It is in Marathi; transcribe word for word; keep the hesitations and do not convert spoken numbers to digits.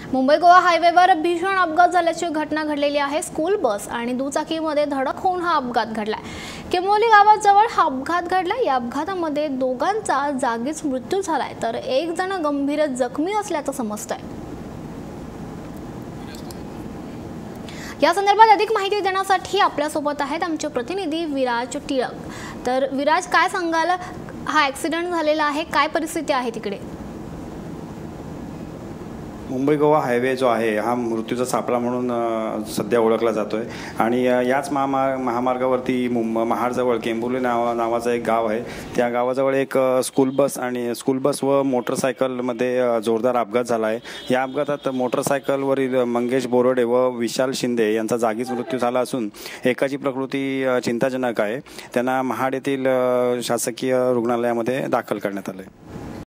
मुंबई गोवा हायवेवर भीषण अपघात झाल्याची घटना घडलेली आहे। स्कूल बस आणि दुचाकीमध्ये धडक होऊन हा अपघात घडलाय। केमोली गावाजवळ हा अपघात घडला। या अपघातामध्ये दोघांचा जागीच मृत्यू झालाय तर एक जण गंभीर जखमी असल्याचं समजतंय। या संदर्भात अधिक माहिती देण्यासाठी आपल्या सोबत आहेत आमचे प्रतिनिधी विराज टिळक। तर विराज, काय सांगाल, हा ॲक्सिडेंट झालेला आहे, काय परिस्थिती आहे तिकडे? मुंबई गोवा हायवे जो आहे हा मृत्यूचा सापळा म्हणून सध्या ओळखला जातोय आणि याच महामार्ग महामार्गावरती मुंबई महाडजवळ केंबुर्ली नावा नावाचं एक गाव आहे। त्या गावाजवळ एक स्कूल बस आणि स्कूल बस व मोटरसायकलमध्ये जोरदार अपघात झाला आहे। या अपघातात मोटरसायकलवरील मंगेश बोरडे व विशाल शिंदे यांचा जागीच मृत्यू झाला असून एकाची प्रकृती चिंताजनक आहे। त्यांना महाड येथील शासकीय रुग्णालयामध्ये दाखल करण्यात आले।